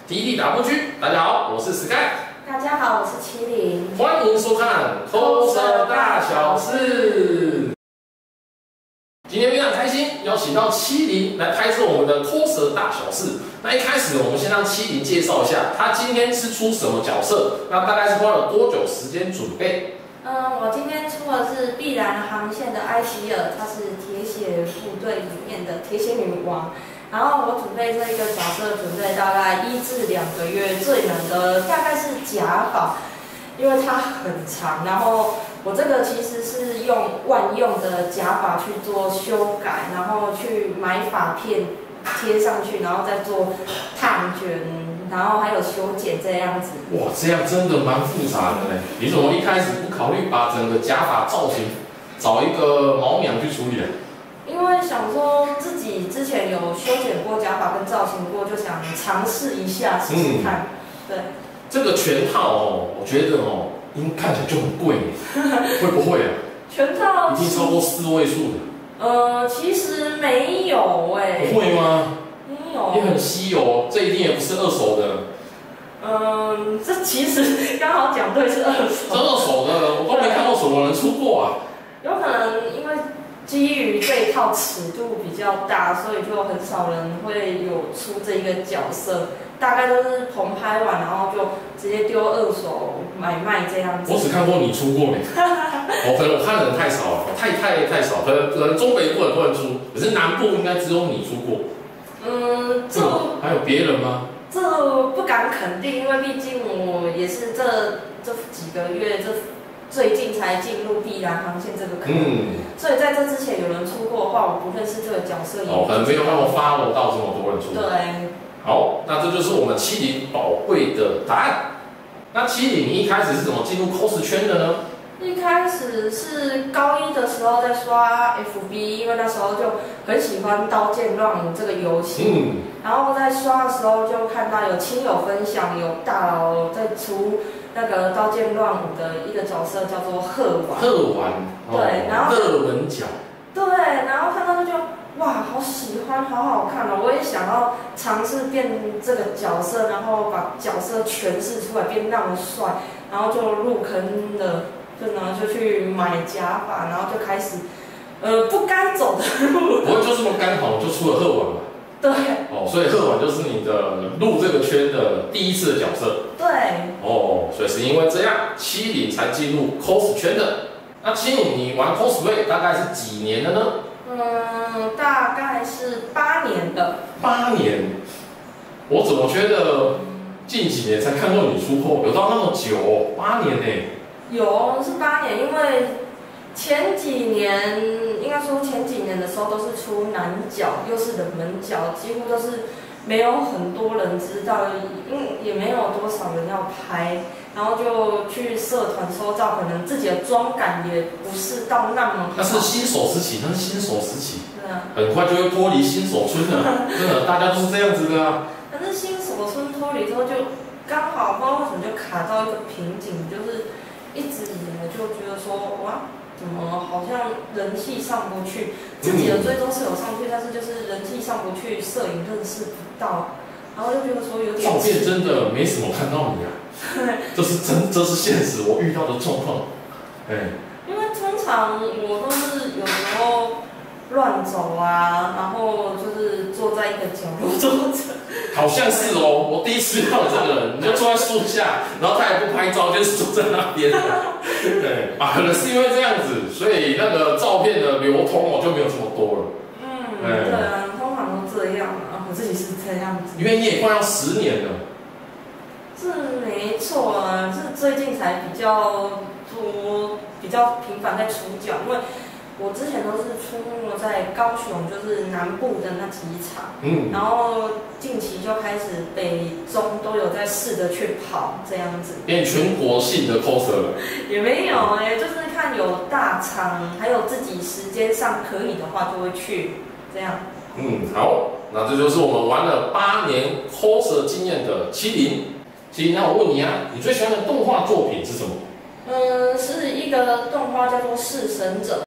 TDW，大家好，我是 Sky。 大家好，我是麒麟。 欢迎收看《coser 大小事》。今天非常开心，邀请到麒麟来拍摄我们的 coser 大小事。那一开始，我们先让麒麟介绍一下，他今天是出什么角色？那大概是花了多久时间准备？ 我今天出的是碧蓝航线的埃吉尔，她是铁血部队里面的铁血女王。然后我准备这一个角色，准备大概1至2个月，最难的大概是假发，因为它很长。然后我这个其实是用万用的假发去做修改，然后去买发片贴上去，然后再做烫卷，然后还有修剪这样子。 哇，这样真的蛮复杂的嘞！你怎么一开始不考虑把整个假发造型找一个毛娘去处理啊？ 因为想说自己之前有修剪过假发跟造型过，就想尝试一下试试看。对， 这个全套哦，我觉得哦，看起来就很贵，会不会啊？ 全套已经超过4位数的。 其实没有哎。 不会吗？ 没有。 也很稀有，这一定也不是二手的。 这其实刚好讲对是二手。 这二手的，我都没看过什么人出过啊。 有可能因为基于这一套尺度比较大，所以就很少人会有出这一个角色，大概都是棚拍完，然后就直接丢二手买卖这样子。 我只看过你出过没？可能我看的人太少了，太少，可能中北部很多人出，可是南部应该只有你出过。还有别人吗？ 这不敢肯定，因为毕竟我也是这几个月最近才进入碧蓝航线这个坑，所以在这之前有人出过的话，我不认识这个角色。 可能没有那么follow到这么多人出。 对。好， 那这就是我们麒麟宝贵的答案。那麒麟，你一开始是怎么进入 cos 圈的呢？ 一开始是高1的时候在刷 FB， 因为那时候就很喜欢《刀剑乱舞》这个游戏。然后在刷的时候就看到有亲友分享，有大佬在出那个《刀剑乱舞》的一个角色叫做鹤丸。对，然后热文角。 对，然后看到就哇，好喜欢，好好看哦！我也想要尝试变这个角色，然后把角色诠释出来，变那么帅，然后就入坑了。就去买假发，然后就开始，不该走的路。 不会就这么刚好就出了鹤丸嘛？ 对。 所以鹤丸就是你的入这个圈的第一次的角色。 对。 所以是因为这样，麒麟才进入 cos 圈的。那麒麟，你玩 cosplay 大概是几年了呢？ 大概是8年了。 8年？我怎么觉得近几年才看到你出货，有到那么久？8年呢？ 有，是8年，因为前几年的时候都是出男角，又是冷门角，几乎都是没有很多人知道，也没有多少人要拍，然后就去社团收照，可能自己的妆感也不是到那么好。 那是新手时期，很快就会脱离新手村了，真的，大家都是这样子的啊。 可是新手村脱离之后，就刚好不知道为什么就卡到一个瓶颈，就是一直以来就觉得说，哇，怎么好像人气上不去？自己的追踪是有上去，但是就是人气上不去，摄影认识不到，然后就觉得说有点。 照片真的没什么看到你啊。这是现实我遇到的状况。 因为通常我都是有时候乱走啊，然后就是坐在一个角落坐着。 好像是哦，我第一次遇到这个人，你就坐在树下，然后他也不拍照，就是坐在那边。对可能是因为这样子，所以那个照片的流通就没有这么多了。 对啊，通常都这样啊，我自己是这样子。 因为你也快要10年了。 是没错啊，是最近才比较频繁在出角，因为我之前都是出没在高雄，就是南部的那几场，然后近期就开始北中都有在试着去跑这样子， 变全国性的 coser 了。 也没有就是看有大场，还有自己时间上可以的话就会去这样。 好，那这就是我们玩了8年 coser 经验的麒麟。麒麟，那我问你啊，你最喜欢的动画作品是什么？ 是一个动画叫做《弑神者》。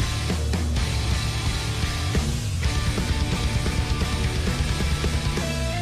它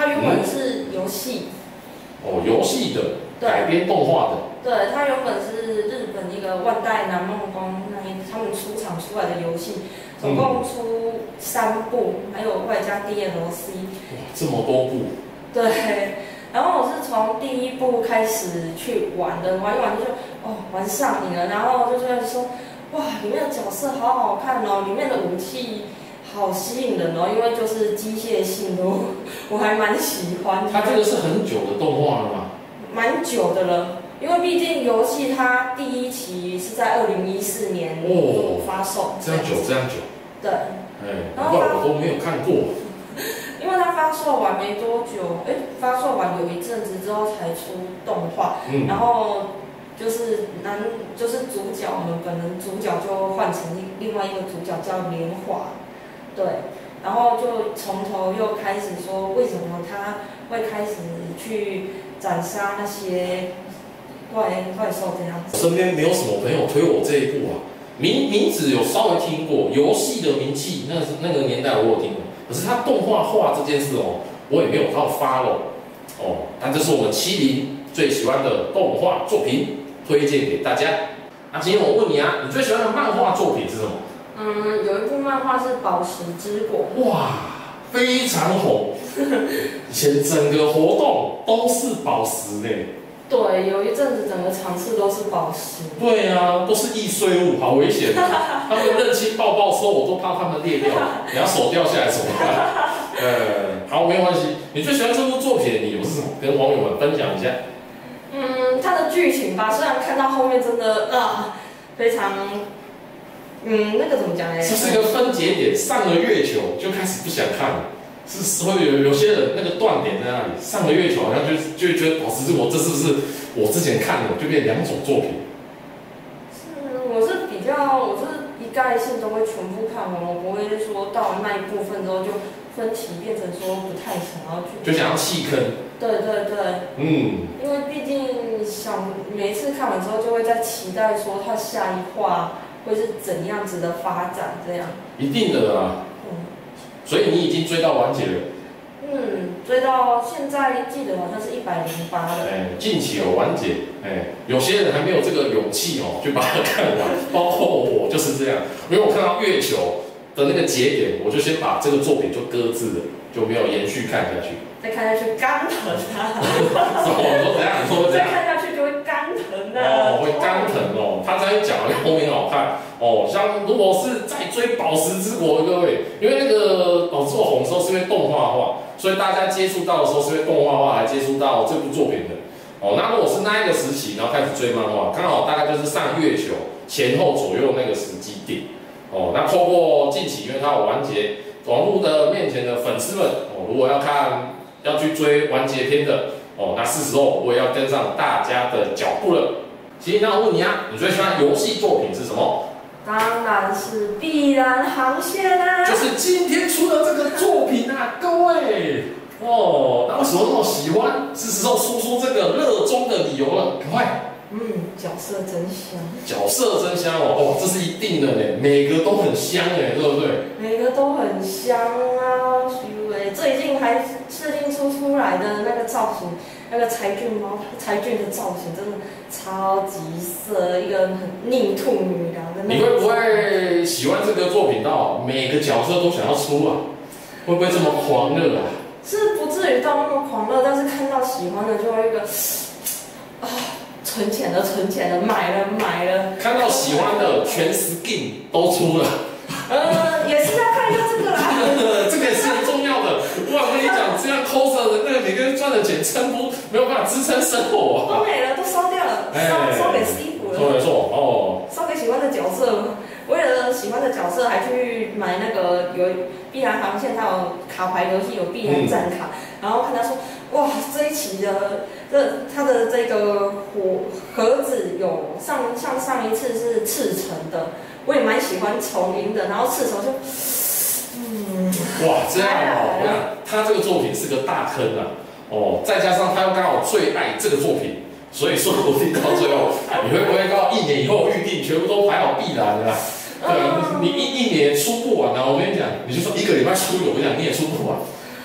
它原本是游戏。 哦，游戏的改编动画的。 对，它原本是日本一个万代南梦宫他们出厂出来的游戏，总共出3部，还有外加 DLC。 哇，这么多部。 对，然后我是从第1部开始去玩的，玩一玩就玩上瘾了，然后就觉得说，哇，里面的角色好好看哦，里面的武器好吸引人哦，因为就是机械性的，我还蛮喜欢的。 它这个是很久的动画了吗？蛮久的了。因为毕竟游戏它第1期是在2014年发售， 这样久。 对， 难怪我都没有看过。 因为它发售完没多久，发售完有一阵子之后才出动画，然后就是主角，我们本人主角就换成另外一个主角叫莲华，对，然后就从头又开始说为什么他会开始去斩杀那些怪兽这样子。 身边没有什么朋友推我这一部啊，名字有稍微听过，游戏的名气那个年代我有听过，可是它动画化这件事我也没有到follow但这是我们70最喜欢的动画作品，推荐给大家。那今天我问你啊，你最喜欢的漫画作品是什么？ 有一部漫画是《宝石之国》， 哇，非常红，以前整个活动都是宝石呢。 对，有一阵子整个场次都是宝石。 对啊，都是易碎物，好危险他们认亲抱抱说，我都怕他们裂掉，你要手掉下来怎么办？好，没有关系。你最喜欢这部作品的理由是什么？跟网友们分享一下。 它的剧情吧，虽然看到后面真的非常，那个怎么讲呢？ 这是一个分节点，上了月球就开始不想看了。是会有些人那个断点在那里，上了月球好像就会觉得《宝石之国》这是不是我之前看的就变2种作品？ 我是一概性都会全部看完，我不会说到了那一部分之后就分歧变成说不太想要去， 就想要弃坑。 对，因为毕竟每次看完之后就会在期待说它下一话会是怎样子的发展，这样。一定的啊。所以你已经追到完结了。 追到现在记得好像是108了。 近期有完结。有些人还没有这个勇气去把它看完，包括我就是这样。因为我看到月球的那个节点，我就先把这个作品就搁置了，就没有延续看下去。 再看下去肝疼啊！ 你说怎样？你说怎样？ 再看下去就会肝疼啊！ 会肝疼他才讲的后面好看像如果是在追《宝石之国》的各位，因为那个《宝石之国》红的时候是因为动画化，所以大家接触到的时候是因为动画化来接触到这部作品的。那如果是那一个时期，然后开始追漫画，刚好大概就是上月球前后左右那个时机点。那透过近期，因为它有完结，网络的面前的粉丝们如果要去追完结篇的那是时候我也要跟上大家的脚步了。其实那我问你啊，你最喜欢的游戏作品是什么？ 当然是《碧蓝航线》啊！ 就是今天出的这个作品啊，各位那为什么那么喜欢？是时候说说这个热衷的理由了，赶快！ 角色真香。 角色真香这是一定的呢，每个都很香对不对？ 每个都很香啊！最近还设定出来的那个造型，那个柴郡的造型真的超级色，一个很逆兔女郎的那种。 你会不会喜欢这个作品到每个角色都想要出啊？会不会这么狂热啊？ 是不至于到那么狂热，但是看到喜欢的就会一个存钱的，买了。 看到喜欢的全 skin 都出了。 也是要看一下这个啦。 这个也是很重要的。我跟你讲，这样 coser 的那个每个人赚的钱没有办法支撑生活都没了，都烧掉了，烧给师傅了。 没错烧给喜欢的角色。为了喜欢的角色，还去买那个有碧蓝航线，它有卡牌游戏，有碧蓝战卡，然后看他说，哇，这一期的它的这个盒子有上一次是赤橙的，我也蛮喜欢丛林的，然后赤橙就， 哇，这样我想他这个作品是个大坑啊，再加上他又刚好最爱这个作品。所以说不定到最后，你会不会到1年以后预定全部都排好必然的啦？对，你一年出不完啊！我跟你讲，你就说1个礼拜出一个，我跟你讲你也出不完。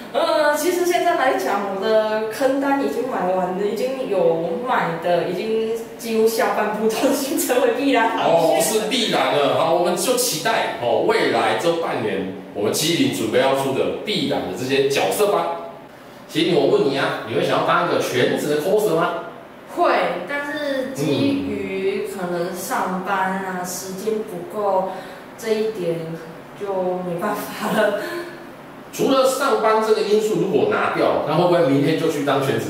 其实现在来讲，我的坑单已经买完了，已经有买的，已经几乎下半部都已经成为必然航线。 不是必然了。好，我们就期待未来这半年我们麒麟准备要出的必然的这些角色吧。麒麟，我问你啊，你会想要当一个全职的 coser 吗？ 会，但是基于可能上班啊，时间不够这一点就没办法了。 除了上班这个因素如果拿掉，那会不会明天就去当全职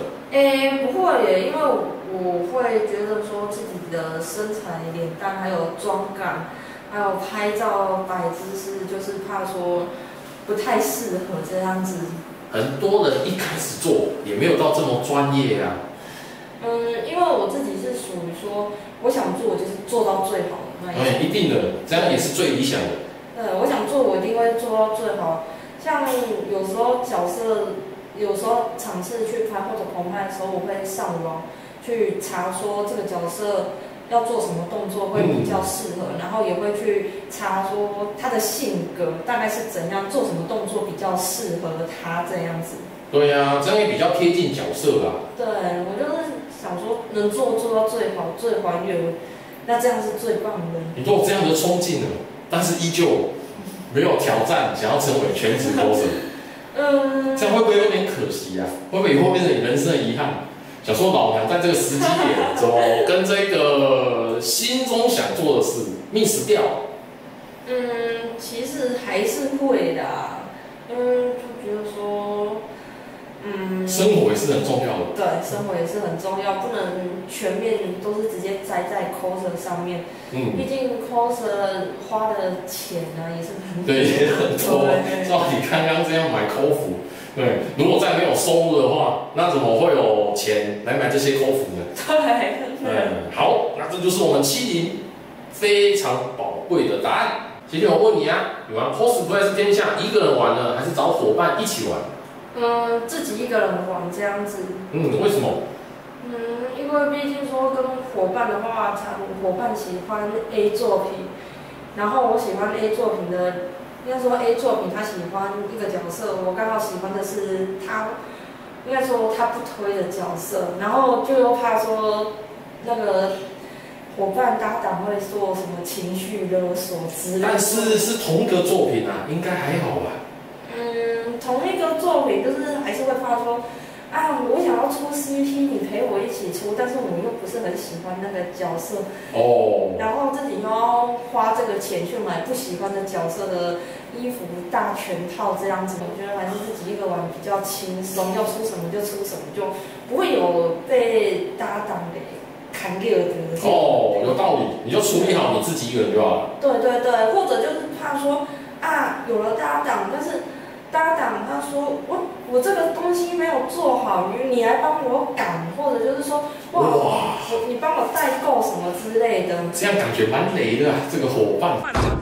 coser？ 不会耶，因为我会觉得说自己的身材、脸蛋还有妆感，还有拍照摆姿势，就是怕说不太适合这样子。 很多人一开始做也没有到这么专业啊。 因为我自己是属于说，我想做就是做到最好的那一种。 一定的，这样也是最理想的。 对，我想做，我一定会做到最好。像有时候角色，有时候场次去拍或者棚拍的时候，我会上网去查说这个角色要做什么动作会比较适合，然后也会去查说他的性格大概是怎样，做什么动作比较适合他这样子。 对呀，这样也比较贴近角色啦。 对，我就是想说能做到最好、最还原，那这样是最棒的。 你都有这样的冲劲了，但是依旧没有挑战想要成为全职 coser，这样会不会有点可惜啊？会不会以后变成你人生的遗憾？想说老娘在这个时机点，怎么跟这个心中想做的事 miss 掉？ 其实还是会的，就觉得说。 生活也是很重要的。 对，生活也是很重要，不能全面都是直接栽在 coser 上面。毕竟 coser 花的钱呢也是很对，也很多。照你刚刚这样买 cos 服，对，如果再没有收入的话，那怎么会有钱来买这些 cos 服呢？ 对。 好，那这就是我们麒麟非常宝贵的答案。麒麟，我问你啊，你玩 cosplay 是天下一个人玩呢，还是找伙伴一起玩？ 自己一个人玩这样子。 为什么？ 因为毕竟说跟伙伴的话，伙伴喜欢 A 作品，然后我喜欢 A 作品的，应该说 A 作品他喜欢一个角色，我刚好喜欢的是他，应该说他不推的角色，然后就又怕说那个伙伴搭档会做什么情绪勒索之类的。 但是是同一个作品啊，应该还好吧？ 同一个作品就是还是会怕说，我想要出 CP， 你陪我一起出，但是我又不是很喜欢那个角色，然后自己又要花这个钱去买不喜欢的角色的衣服大全套这样子，我觉得还是自己一个玩比较轻松，要出什么就出什么，就不会有被搭档给砍掉的。 有道理，你就处理好你自己一个人就好了。 对，或者就是怕说有了搭档，但是搭档他说我这个东西没有做好，你来帮我赶，或者就是说你帮我代购什么之类的， 这样感觉蛮雷的这个伙伴。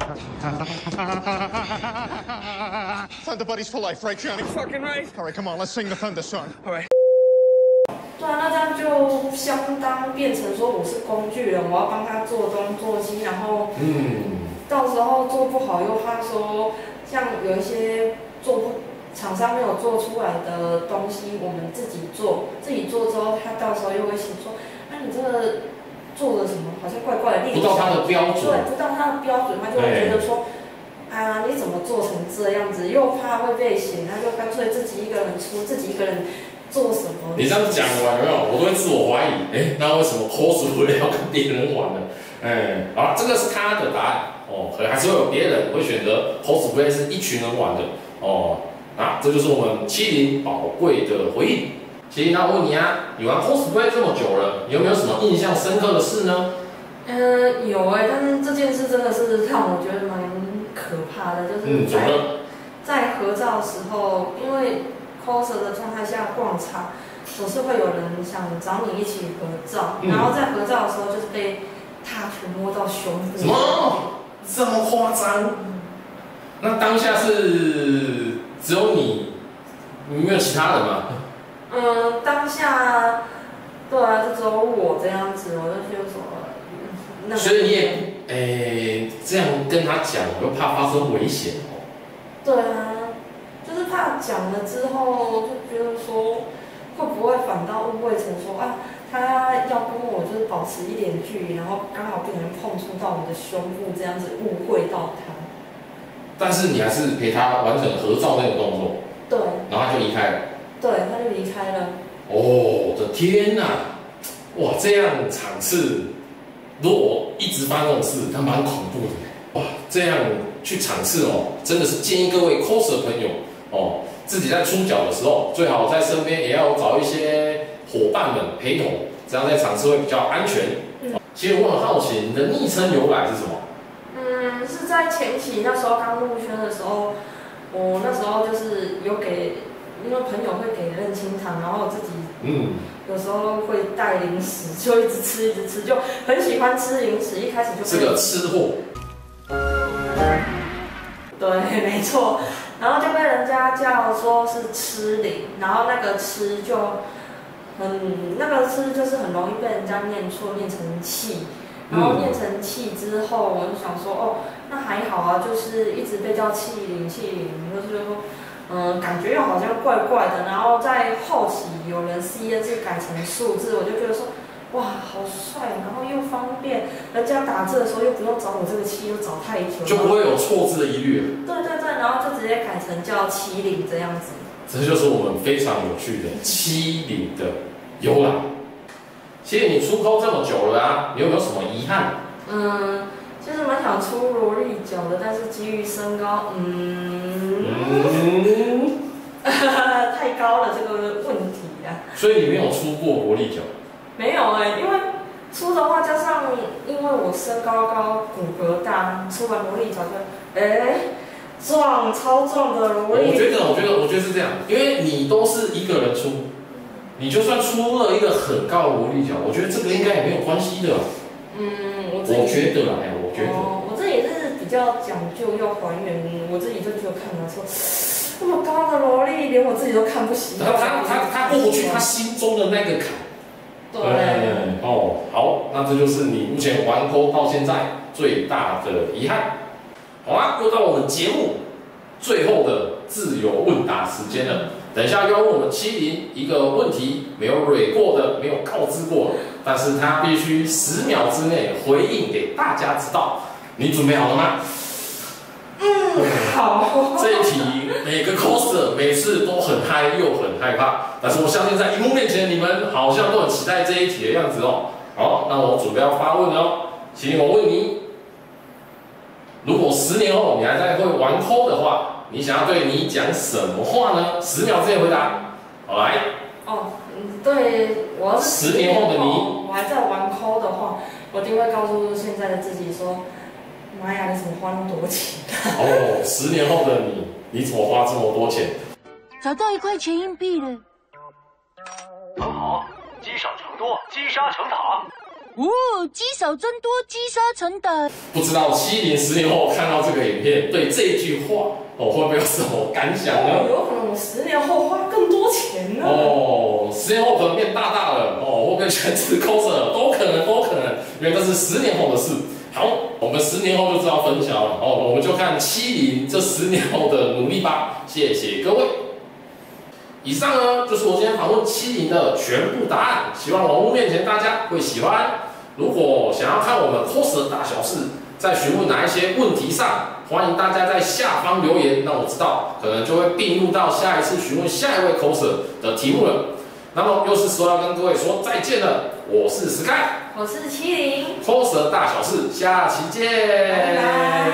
Thunder buddies for life, right, Johnny? Fucking right. All right, come on, let's sing the Thunder song. All right. 对啊，那这样就相当变成说我是工具人，我要帮他做东做西，然后到时候做不好又怕说，像有一些厂商没有做出来的东西，我们自己做之后，他到时候又会想说，你这个做的什么好像怪怪的， 不到他的标准， 对，不到他的标准，他就会觉得说，你怎么做成这样子，又怕会被嫌，他就干脆自己一个人出，自己一个人做什么？ 你这样讲完有没有？我都会自我怀疑，那为什么 cosplay 要跟别人玩呢？好，这个是他的答案可能还是会有别人会选择 cosplay 是一群人玩的这就是我们麒麟宝贵的回应。麒麟，那我问你啊，你玩 cosplay 这么久了，你有没有什么印象深刻的事呢？ 有但是这件事真的是让我觉得蛮可怕的，就是在合照的时候，因为 coser 的状态下逛场，总是会有人想找你一起合照，然后在合照的时候就是被touch摸到胸部。 什么？这么夸张？那当下是只有你，没有其他人吗？ 当下，对啊，就只有我这样子，我就觉得说， 所以你也这样跟他讲，我又怕发生危险对啊，就是怕讲了之后，就觉得说会不会反倒误会成说啊，他要跟我就是保持一点距离，然后刚好不小心碰触到我的胸部，这样子误会到他。 但是你还是陪他完成合照那个动作， 对， 然后他就离开了。 对，他就离开了。 哦，我的天哪！哇，这样场次，如果一直发生这种事，它蛮恐怖的。哇，这样去场次哦，真的是建议各位 coser 朋友哦，自己在出脚的时候，最好在身边也要找一些伙伴们陪同，这样在场次会比较安全。其实我很好奇，你的昵称由来是什么？ 是在前期那时候刚入圈的时候，我那时候就是有给，因为朋友会给任清糖，然后我自己有时候会带零食，就一直吃一直吃，就很喜欢吃零食，一开始就是个吃货。 对，没错，然后就被人家叫说是吃零，然后那个吃就那个吃就是很容易被人家念错，念成气。然后念成气之后，我就想说，哦，那还好啊，就是一直被叫气零，就是说，感觉又好像怪怪的。然后在后期有人 C 字改成数字，我就觉得说，哇，好帅，然后又方便，人家打字的时候又不用找我这个气，又找太久， 就不会有错字的疑虑了。 对对对，然后就直接改成叫七零这样子。 这就是我们非常有趣的七零的由来。其实你出抠这么久了啊，你有没有什么遗憾？ 其实蛮想出萝莉脚的，但是基于身高，太高了这个问题啊。 所以你没有出过萝莉脚？ 没有因为出的话加上，因为我身高高，骨骼大，出完萝莉脚就，超壮的萝莉。 我觉得是这样，因为你都是一个人出。你就算出了一个很高的萝莉脚，我觉得这个应该也没有关系的。我觉得我这也是比较讲究要还原，我自己就觉得看了说，那么高的萝莉，连我自己都看不习惯。 他过不去他心中的那个坎。 对。 好，那这就是你目前玩抠到现在最大的遗憾。好啦，又到我们节目最后的自由问答时间了。等一下又要问我们70一个问题，没有蕊过的，没有告知过的，但是他必须10秒之内回应给大家知道。你准备好了吗？ 好。 这一题每个 coser 每次都很嗨又很害怕，但是我相信在荧幕面前你们好像都很期待这一题的样子哦。好，那我准备要发问了哦，请我问你，如果10年后你还在会玩抠的话，你想要对你讲什么话呢？10秒之内回答。好来。 对，我要是 10年后的你， 我还在玩抠的话，我一定会告诉现在的自己说，妈呀，你怎么花那么多钱 10年后的你怎么花这么多钱？ 找到1块钱硬币了。 很好，积少成多，积沙成塔。 积少增多，积沙成塔。 不知道7010年后看到这个影片，对这句话会不会有什么感想呢？ 有可能我10年后花更多钱呢。 10年后可能变大了，会不会全职 coser？都可能，因为这是10年后的事。好，我们10年后就知道分享了，我们就看70这10年后的努力吧。谢谢各位。以上呢就是我今天访问70的全部答案，希望网络面前大家会喜欢。如果想要看我们 coser 大小事，在询问哪一些问题上，欢迎大家在下方留言，让我知道，可能就会并入到下一次询问下一位 coser 的题目了。那么又是时候要跟各位说再见了，我是 Sky， 我是70 coser 大小事，下期见， 拜拜。